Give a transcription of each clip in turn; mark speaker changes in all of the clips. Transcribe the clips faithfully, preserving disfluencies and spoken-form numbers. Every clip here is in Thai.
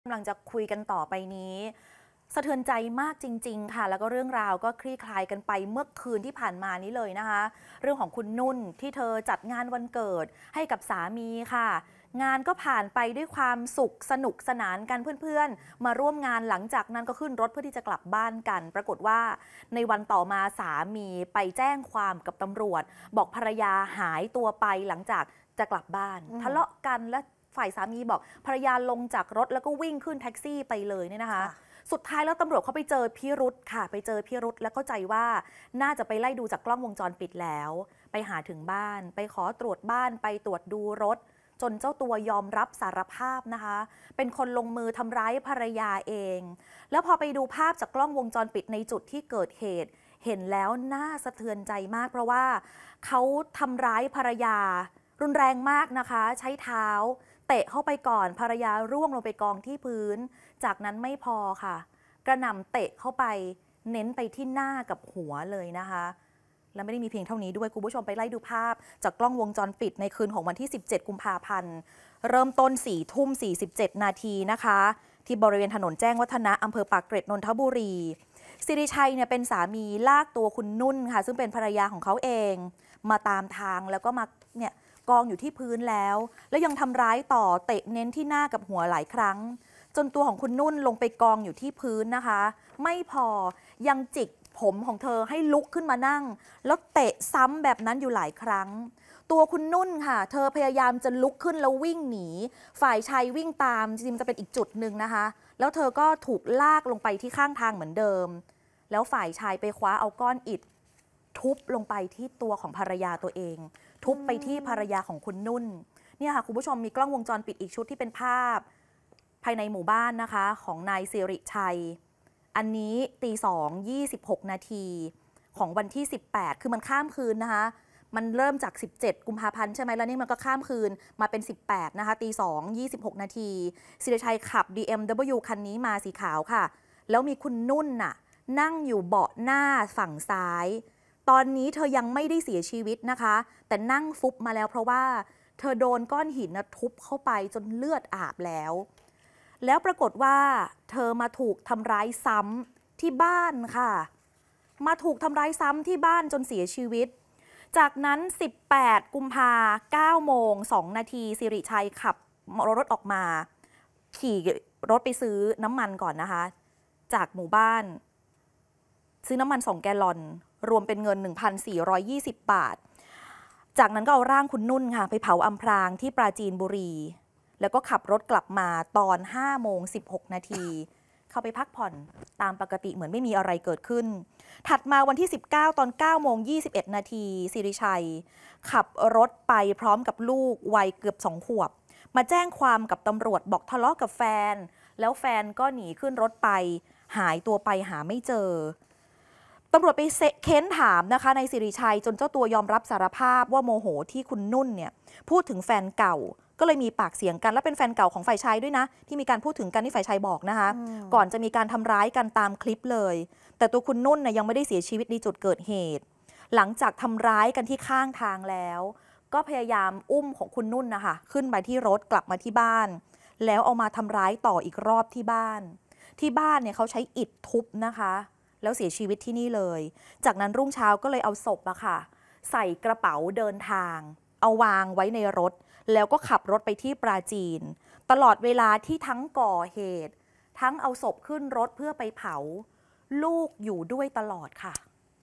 Speaker 1: กำลังจะคุยกันต่อไปนี้สะเทือนใจมากจริงๆค่ะแล้วก็เรื่องราวก็คลี่คลายกันไปเมื่อคืนที่ผ่านมานี้เลยนะคะเรื่องของคุณนุ่นที่เธอจัดงานวันเกิดให้กับสามีค่ะงานก็ผ่านไปด้วยความสุขสนุกสนานกันเพื่อนๆมาร่วมงานหลังจากนั้นก็ขึ้นรถเพื่อที่จะกลับบ้านกันปรากฏว่าในวันต่อมาสามีไปแจ้งความกับตำรวจบอกภรรยาหายตัวไปหลังจากจะกลับบ้านทะเลาะกันและฝ่ายสามีบอกภรรยาลงจากรถแล้วก็วิ่งขึ้นแท็กซี่ไปเลยเนี่ยนะคะสุดท้ายแล้วตำรวจเขาไปเจอพิรุธค่ะไปเจอพิรุธและเข้าใจว่าน่าจะไปไล่ดูจากกล้องวงจรปิดแล้วไปหาถึงบ้านไปขอตรวจบ้านไปตรวจดูรถจนเจ้าตัวยอมรับสารภาพนะคะเป็นคนลงมือทำร้ายภรรยาเองแล้วพอไปดูภาพจากกล้องวงจรปิดในจุดที่เกิดเหตุเห็นแล้วน่าสะเทือนใจมากเพราะว่าเขาทำร้ายภรรยารุนแรงมากนะคะใช้เท้าเตะเข้าไปก่อนภรรยาร่วงลงไปกองที่พื้นจากนั้นไม่พอค่ะกระหน่ำเตะเข้าไปเน้นไปที่หน้ากับหัวเลยนะคะและไม่ได้มีเพียงเท่านี้ด้วยคุณผู้ชมไปไล่ดูภาพจากกล้องวงจรปิดในคืนของวันที่สิบเจ็ดกุมภาพันธ์เริ่มต้นสี่ทุ่มสี่สิบเจ็ดนาทีนะคะที่บริเวณถนนแจ้งวัฒนะอำเภอปากเกร็ดนนทบุรีสิริชัยเนี่ยเป็นสามีลากตัวคุณนุ่นค่ะซึ่งเป็นภรรยาของเขาเองมาตามทางแล้วก็มาเนี่ยกองอยู่ที่พื้นแล้วแล้วยังทำร้ายต่อเตะเน้นที่หน้ากับหัวหลายครั้งจนตัวของคุณนุ่นลงไปกองอยู่ที่พื้นนะคะไม่พอยังจิกผมของเธอให้ลุกขึ้นมานั่งแล้วเตะซ้ำแบบนั้นอยู่หลายครั้งตัวคุณนุ่นค่ะเธอพยายามจะลุกขึ้นแล้ววิ่งหนีฝ่ายชายวิ่งตามจริงๆจะเป็นอีกจุดหนึ่งนะคะแล้วเธอก็ถูกลากลงไปที่ข้างทางเหมือนเดิมแล้วฝ่ายชายไปคว้าเอาก้อนอิฐทุบลงไปที่ตัวของภรรยาตัวเองทุบไปที่ภรรยาของคุณนุ่นเนี่ยค่ะคุณผู้ชมมีกล้องวงจรปิดอีกชุดที่เป็นภาพภายในหมู่บ้านนะคะของนายสิริชัยอันนี้ตีสองยี่สิบหกนาทีของวันที่สิบแปดคือมันข้ามคืนนะคะมันเริ่มจากสิบเจ็ดกุมภาพันธ์ใช่ไหมแล้วนี่มันก็ข้ามคืนมาเป็นสิบแปดนะคะตีสองยี่สิบหกนาทีสิริชัยขับ บี เอ็ม ดับเบิลยู คันนี้มาสีขาวค่ะแล้วมีคุณนุ่นน่ะนั่งอยู่เบาะหน้าฝั่งซ้ายตอนนี้เธอยังไม่ได้เสียชีวิตนะคะแต่นั่งฟุบมาแล้วเพราะว่าเธอโดนก้อนหินนะทุบเข้าไปจนเลือดอาบแล้วแล้วปรากฏว่าเธอมาถูกทำร้ายซ้ำที่บ้านค่ะมาถูกทำร้ายซ้ำที่บ้านจนเสียชีวิตจากนั้นสิบแปดกุมภาพันธ์เก้าโมงสองนาทีสิริชัยขับรถออกมาขี่รถไปซื้อน้ำมันก่อนนะคะจากหมู่บ้านซื้อน้ำมันสองแกลลอนรวมเป็นเงิน หนึ่งพันสี่ร้อยยี่สิบ บาทจากนั้นก็เอาร่างคุณนุ่นค่ะไปเผาอำพรางที่ปราจีนบุรีแล้วก็ขับรถกลับมาตอนห้าโมงสิบหกนาทีเข้าไปพักผ่อนตามปกติเหมือนไม่มีอะไรเกิดขึ้นถัดมาวันที่สิบเก้าตอนเก้าโมงยี่สิบเอ็ดนาทีสิริชัยขับรถไปพร้อมกับลูกวัยเกือบสองขวบมาแจ้งความกับตำรวจบอกทะเลาะกับแฟนแล้วแฟนก็หนีขึ้นรถไปหายตัวไปหาไม่เจอตำรวจไปเค้นถามนะคะในสิริชัยจนเจ้าตัวยอมรับสารภาพว่าโมโหที่คุณนุ่นเนี่ยพูดถึงแฟนเก่าก็เลยมีปากเสียงกันและเป็นแฟนเก่าของฝ่ายชายด้วยนะที่มีการพูดถึงกันที่ฝ่ายชายบอกนะคะก่อนจะมีการทำร้ายกันตามคลิปเลยแต่ตัวคุณนุ่นเนี่ยยังไม่ได้เสียชีวิตในจุดเกิดเหตุหลังจากทำร้ายกันที่ข้างทางแล้วก็พยายามอุ้มของคุณนุ่นนะคะขึ้นไปที่รถกลับมาที่บ้านแล้วเอามาทำร้ายต่ออีกรอบที่บ้านที่บ้านเนี่ยเขาใช้อิฐทุบนะคะแล้วเสียชีวิตที่นี่เลยจากนั้นรุ่งเช้าก็เลยเอาศพอะค่ะใส่กระเป๋าเดินทางเอาวางไว้ในรถแล้วก็ขับรถไปที่ปราจีนตลอดเวลาที่ทั้งก่อเหตุทั้งเอาศพขึ้นรถเพื่อไปเผาลูกอยู่ด้วยตลอดค่ะ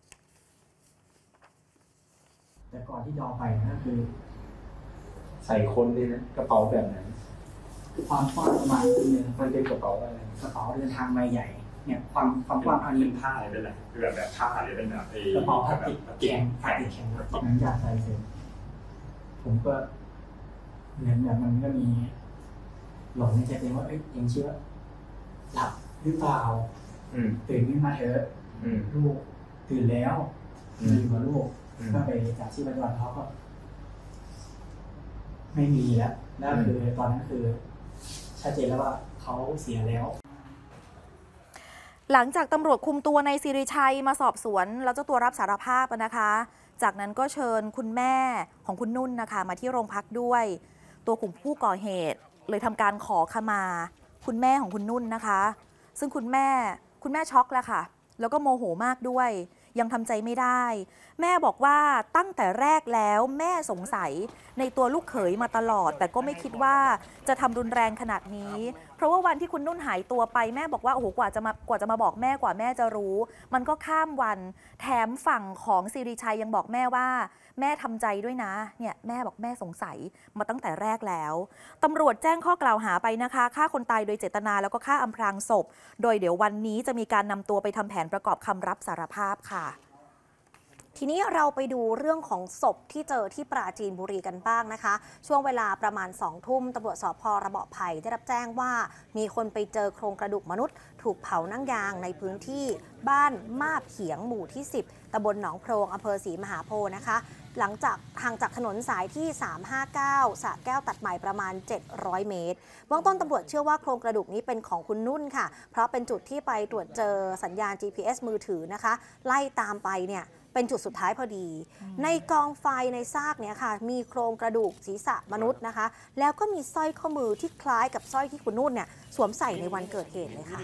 Speaker 2: แต่ก่อนที่จะเอาไปนั่นคือใส่คนเลยนะกระเป๋าแบบนั้นความกว้างประมาณนึงมันเป็นกระเป๋าอะไรกระเป๋าเดินทางใบใหญ่เนี่ยความความกว้างอันนี้
Speaker 3: เป็นผ้าอะไรเป็นอะไรคือแบบแบบผ้าหรือเป็นแบบไอ้
Speaker 2: กระเป๋าพลาสติกแข็งพลาสติกแข็งหลังจากใส่เสร็จผมก็เหมือนแบบมันก็มีหลงในใจเองว่าเอ้ยยังเชื่อหลับหรือเปล่าตื่นขึ้นมาเถอะลูกตื่นแล้วอยู่กับลูกก็ไปจากที่ปัจจุบันเขาก็ไม่มีแล้วนั่นคือตอนนั้นคือชัดเจนแล้วว่าเขาเสียแล้ว
Speaker 1: หลังจากตำรวจคุมตัวในสิริชัยมาสอบสวนแล้วเจ้าตัวรับสารภาพนะคะจากนั้นก็เชิญคุณแม่ของคุณนุ่นนะคะมาที่โรงพักด้วยตัวกลุ่มผู้ก่อเหตุเลยทำการขอขมาขคุณแม่ของคุณนุ่นนะคะ ซึ่งคุณแม่คุณแม่ช็อกแล้วค่ะแล้วก็โมโหมากด้วยยังทำใจไม่ได้ แม่บอกว่าตั้งแต่แรกแล้วแม่สงสัยในตัวลูกเขยมาตลอด แต่ก็ไม่คิดว่าจะทำรุนแรงขนาดนี้ เพราะว่าวันที่คุณนุ่นหายตัวไปแม่บอกว่าโอ้โหกว่าจะมากว่าจะมาบอกแม่กว่าแม่จะรู้ มันก็ข้ามวันแถมฝั่งของสิริชัยยังบอกแม่ว่าแม่ทำใจด้วยนะเนี่ยแม่บอกแม่สงสัยมาตั้งแต่แรกแล้วตำรวจแจ้งข้อกล่าวหาไปนะคะฆ่าคนตายโดยเจตนาแล้วก็ฆ่าอำพรางศพ โดยเดี๋ยววันนี้จะมีการนำตัวไปทำแผนประกอบคำรับสารภาพค่ะ
Speaker 4: ทีนี้เราไปดูเรื่องของศพที่เจอที่ปราจีนบุรีกันบ้างนะคะ ช่วงเวลาประมาณสองทุ่มตำรวจสภ.ระเบาะไผ่ได้รับแจ้งว่ามีคนไปเจอโครงกระดูกมนุษย์ถูกเผานั่งยางในพื้นที่บ้านมาบเขียงหมู่ที่สิบตำบลหนองโพรงอำเภอศรีมหาโพธิ์นะคะ หลังจากห่างจากถนนสายที่สามห้าเก้าสระแก้วตัดใหม่ประมาณเจ็ดร้อยเมตรเบื้องต้นตำรวจเชื่อว่าโครงกระดูกนี้เป็นของคุณนุ่นค่ะเพราะเป็นจุดที่ไปตรวจเจอสัญญาณ จี พี เอส มือถือนะคะไล่ตามไปเนี่ยเป็นจุดสุดท้ายพอดี ในกองไฟในซากเนี่ยค่ะมีโครงกระดูกศีรษะมนุษย์นะคะแล้วก็มีสร้อยข้อมือที่คล้ายกับสร้อยที่คุณนุ่นเนี่ยสวมใส่ในวันเกิดเหตุเลยค่ะ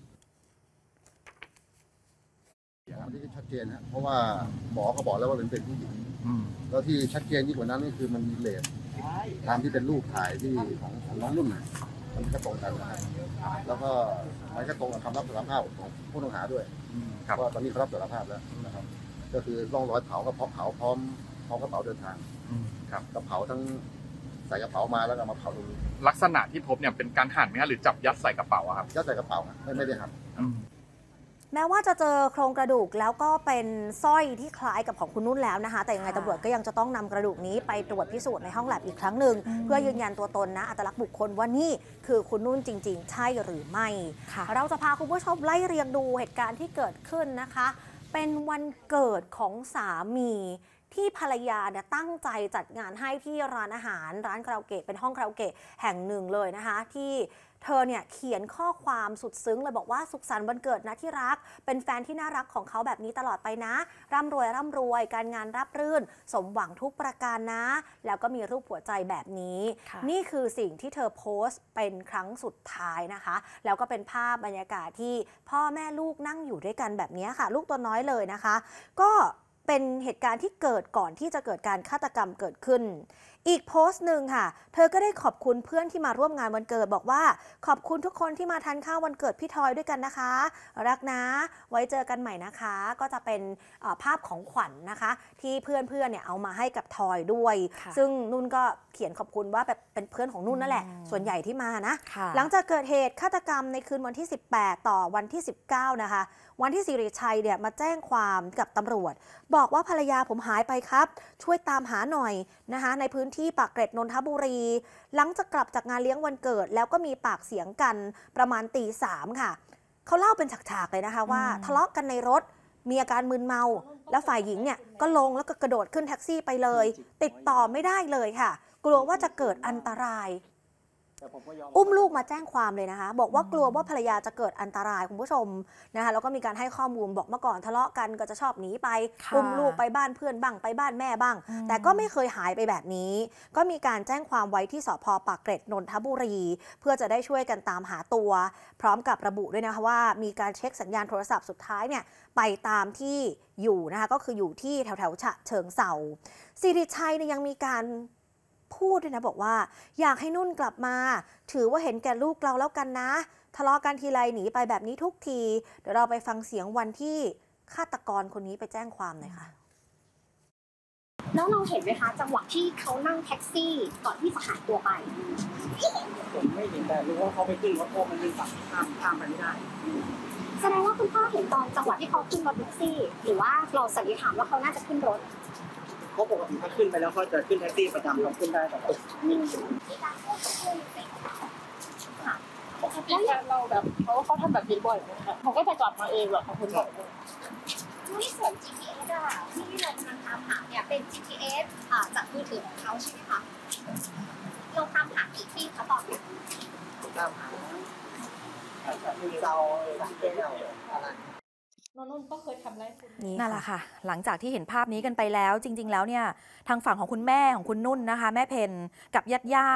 Speaker 5: อันนี้ชัดเจนนะเพราะว่าหมอเขาบอกแล้วว่าเป็นเป็นผู้หญิงแล้วที่ชัดเจนยิ่งกว่านั้นก็คือมันมีเลสตามที่เป็นรูปถ่ายที่ของของน้องนุ่นมันก็ตรงกันนะครับแล้วก็มันก็ตรงกับคำรับสารภาพของผู้ต้องหาด้วยเพราะตอนนี้เขารับสารภาพแล้วนะครับก็คือร่องรอยเผาก็พร้อมเผาพร้อมพร้อมกระเป๋าเดินทางครับกระเป๋าทั้งใส่กระเป๋ามาแล้วก็มาเผาตรงนี้
Speaker 3: ลักษณะที่พบเนี่ยเป็นการหั่นไหมหรือจับยัดใส่กระเป๋าครับ
Speaker 5: ยัดใส่กระเป๋าไม่ไม่ได้หั่น
Speaker 4: แม้ว่าจะเจอโครงกระดูกแล้วก็เป็นสร้อยที่คล้ายกับของคุณนุ่นแล้วนะคะแต่ยังไงตำรวจก็ยังจะต้องนำกระดูกนี้ไปตรวจพิสูจน์ในห้องแลบอีกครั้งหนึ่งเพื่อยืนยันตัวตนนะอัตลักษณ์บุคคลว่านี่คือคุณนุ่นจริงๆใช่หรือไม่เราจะพาคุณผู้ชมไล่เรียงดูเหตุการณ์ที่เกิดขึ้นนะคะเป็นวันเกิดของสามีที่ภรรยาเนี่ยตั้งใจจัดงานให้ที่ร้านอาหารร้านคาราโอเกะเป็นห้องคาราโอเกะแห่งหนึ่งเลยนะคะที่เธอเนี่ยเขียนข้อความสุดซึ้งเลยบอกว่าสุขสันต์วันเกิดนะที่รักเป็นแฟนที่น่ารักของเขาแบบนี้ตลอดไปนะร่ำรวยร่ำรวยการงานราบรื่นสมหวังทุกประการนะแล้วก็มีรูปหัวใจแบบนี้นี่คือสิ่งที่เธอโพสต์เป็นครั้งสุดท้ายนะคะแล้วก็เป็นภาพบรรยากาศที่พ่อแม่ลูกนั่งอยู่ด้วยกันแบบนี้ค่ะลูกตัวน้อยเลยนะคะก็เป็นเหตุการณ์ที่เกิดก่อนที่จะเกิดการฆาตกรรมเกิดขึ้นอีกโพสต์หนึ่งค่ะเธอก็ได้ขอบคุณเพื่อนที่มาร่วมงานวันเกิดบอกว่าขอบคุณทุกคนที่มาทานข้าววันเกิดพี่ทอยด้วยกันนะคะรักนะไว้เจอกันใหม่นะคะก็จะเป็นภาพของขวัญ น, นะคะที่เพื่อนๆเนี่ยเอามาให้กับทอยด้วยซึ่งนุ่นก็เขียนขอบคุณว่าแบบเป็นเพื่อนของนุ่นนั่นแหละส่วนใหญ่ที่มานะหลังจากเกิดเหตุฆาตกรรมในคืนวันที่สิบแปดต่อวันที่สิบเก้านะคะวันที่สิริชัยเนี่ยมาแจ้งความกับตำรวจบอกว่าภรรยาผมหายไปครับช่วยตามหาหน่อยนะคะในพื้นที่ปากเกร็ดนนทบุรีหลังจากกลับจากงานเลี้ยงวันเกิดแล้วก็มีปากเสียงกันประมาณตีสามค่ะเขาเล่าเป็นฉากๆเลยนะคะว่าทะเลาะกันในรถมีอาการมึนเมาแล้วฝ่ายหญิงเนี่ยก็ลงแล้วก็กระโดดขึ้นแท็กซี่ไปเลยติดต่อไม่ได้เลยค่ะกลัวว่าจะเกิดอันตรายอุ้มลูกมาแจ้งความเลยนะคะบอกว่ากลัวว่าภรรยาจะเกิดอันตรายคุณผู้ชมนะคะแล้วก็มีการให้ข้อมูลบอกเมื่อก่อนทะเลาะกันก็จะชอบหนีไปอุ้มลูกไปบ้านเพื่อนบ้างไปบ้านแม่บ้างแต่ก็ไม่เคยหายไปแบบนี้ก็มีการแจ้งความไว้ที่สภ.ปากเกร็ดนนทบุรีเพื่อจะได้ช่วยกันตามหาตัวพร้อมกับระบุด้วยนะคะว่ามีการเช็คสัญญาณโทรศัพท์สุดท้ายเนี่ยไปตามที่อยู่นะคะก็คืออยู่ที่แถวแถวฉะเชิงเทราสิริชัยเนี่ยยังมีการพูดด้วยนะบอกว่าอยากให้นุ่นกลับมาถือว่าเห็นแก่ลูกเราแล้วกันนะทะเลาะกันทีไรหนีไปแบบนี้ทุกทีเดี๋ยวเราไปฟังเสียงวันที่ฆาตกรคนนี้ไปแจ้งความหน่อยค่ะ
Speaker 6: แล้วเราเห็นไหมคะจังหวะที่เขานั่งแท็กซี่ก่อนที่จะหายตัวไป
Speaker 2: ผมไม่เห็นแต่รู้ว่าเขาไปขึ้นรถโอ้มันเป็นฝั่งข้ามข้ามไปไม่ได้
Speaker 6: แสดงว่าคุณพ่อเห็นตอนจังหวะที่เขาขึ้นรถแท็กซี่หรือว่าเราสันนิษฐานว่าเขาน่าจะขึ้นรถ
Speaker 2: เขาปกติถ้าขึ้นไปแล้วเขาจะขึ้นแท็กซี่ประจำเขาขึ้นได้แต่
Speaker 6: มีการพูดคุยในค่ะ
Speaker 7: ปกติเราแบบเขาเขาทำแบบนี้บ่อยนะคะเขาก็จะกลับมาเองแบบคนบอก
Speaker 6: นี่ส่วน จี พี เอส อะที่เรากำลังตามหาเนี่ยเป็น จี พี เอส อ่าจากมือถือของเขาใช่ไหมคะเราตามหากี่ที่คะตอนนี้
Speaker 2: ตามหามีเราเป็นเราอะไร
Speaker 7: นุ่นก็เคยทำอะไรคุณ
Speaker 1: นั่นแหละค่ะหลังจากที่เห็นภาพนี้กันไปแล้วจริงๆแล้วเนี่ยทางฝั่งของคุณแม่ของคุณนุ่นนะคะแม่เพนกับญาติญาติ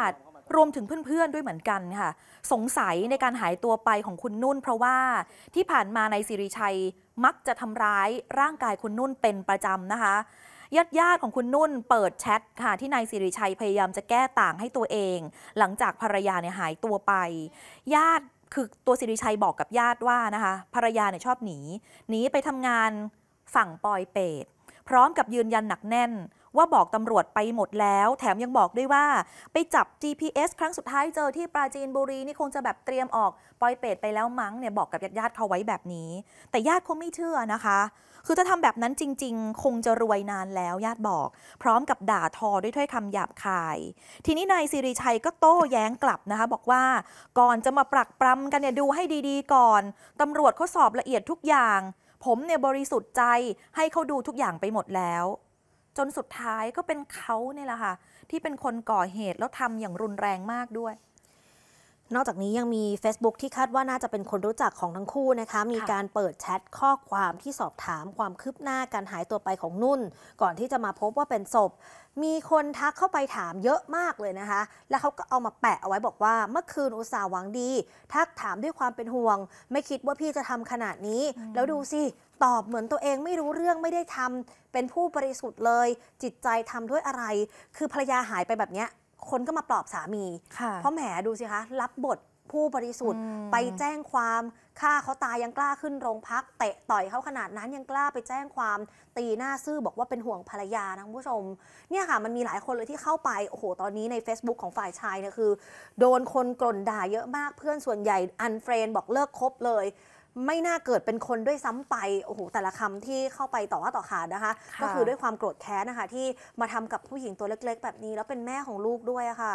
Speaker 1: รวมถึงเพื่อนๆด้วยเหมือนกันค่ะสงสัยในการหายตัวไปของคุณนุ่นเพราะว่าที่ผ่านมานายสิริชัยมักจะทำร้ายร่างกายคุณนุ่นเป็นประจำนะคะญาติญาติของคุณนุ่นเปิดแชทค่ะที่นายสิริชัยพยายามจะแก้ต่างให้ตัวเองหลังจากภรรยาเนี่ยหายตัวไปญาติคือตัวสิริชัยบอกกับญาติว่านะคะภรรยาเนี่ยชอบหนีหนีไปทำงานฝั่งปอยเปตพร้อมกับยืนยันหนักแน่นว่าบอกตำรวจไปหมดแล้วแถมยังบอกด้วยว่าไปจับ จี พี เอส ครั้งสุดท้ายเจอที่ปราจีนบุรีนี่คงจะแบบเตรียมออกปอยเปตไปแล้วมั้งเนี่ยบอกกับญาติๆเขาไว้แบบนี้แต่ญาติเขาไม่เชื่อนะคะคือถ้าทำแบบนั้นจริงๆคงจะรวยนานแล้วญาติบอกพร้อมกับด่าทอด้วยถ้อยคำหยาบคายทีนี้นายสิริชัยก็โต้แย้งกลับนะคะบอกว่าก่อนจะมาปรักปรำกันเนี่ยดูให้ดีๆก่อนตำรวจเขาสอบละเอียดทุกอย่างผมเนี่ยบริสุทธิ์ใจให้เขาดูทุกอย่างไปหมดแล้วจนสุดท้ายก็เป็นเขาเนี่ยแหละค่ะที่เป็นคนก่อเหตุแล้วทำอย่างรุนแรงมากด้วย
Speaker 4: นอกจากนี้ยังมี Facebook ที่คาดว่าน่าจะเป็นคนรู้จักของทั้งคู่นะคะมีการเปิดแชทข้อความที่สอบถามความคืบหน้าการหายตัวไปของนุ่นก่อนที่จะมาพบว่าเป็นศพมีคนทักเข้าไปถามเยอะมากเลยนะคะแล้วเขาก็เอามาแปะเอาไว้บอกว่าเมื่อคืนอุตส่าห์หวังดีทักถามด้วยความเป็นห่วงไม่คิดว่าพี่จะทำขนาดนี้แล้วดูสิตอบเหมือนตัวเองไม่รู้เรื่องไม่ได้ทำเป็นผู้บริสุทธิ์เลยจิตใจทำด้วยอะไรคือภรรยาหายไปแบบเนี้ยคนก็มาปลอบสามีเพราะแหมดูสิคะรับบทผู้บริสุทธิ์ไปแจ้งความฆ่าเขาตายยังกล้าขึ้นโรงพักเตะต่อยเขาขนาดนั้นยังกล้าไปแจ้งความตีหน้าซื่อบอกว่าเป็นห่วงภรรยานะคุณผู้ชมเนี่ยค่ะมันมีหลายคนเลยที่เข้าไปโอ้โหตอนนี้ใน Facebook ของฝ่ายชายเนี่ยคือโดนคนกล่นด่าเยอะมากเพื่อนส่วนใหญ่อันเฟรนบอกเลิกคบเลยไม่น่าเกิดเป็นคนด้วยซ้ำไปโอ้โหแต่ละคำที่เข้าไปต่อว่าต่อขานนะคะก็คือด้วยความโกรธแค้นนะคะที่มาทำกับผู้หญิงตัวเล็กๆแบบนี้แล้วเป็นแม่ของลูกด้วยอะค่ะ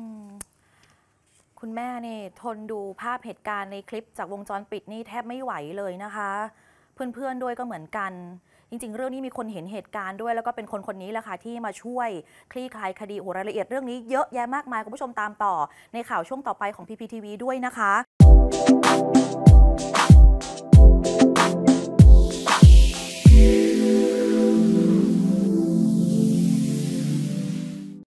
Speaker 1: คุณแม่เนี่ยทนดูภาพเหตุการณ์ในคลิปจากวงจรปิดนี่แทบไม่ไหวเลยนะคะเพื่อนๆด้วยก็เหมือนกันจริงๆเรื่องนี้มีคนเห็นเหตุการณ์ด้วยแล้วก็เป็นคนคนนี้แหละค่ะที่มาช่วยคลี่คลายคดีโอ้รายละเอียดเรื่องนี้เยอะแยะมากมายคุณผู้ชมตามต่อในข่าวช่วงต่อไปของ พี พี ที วี ด้วยนะคะ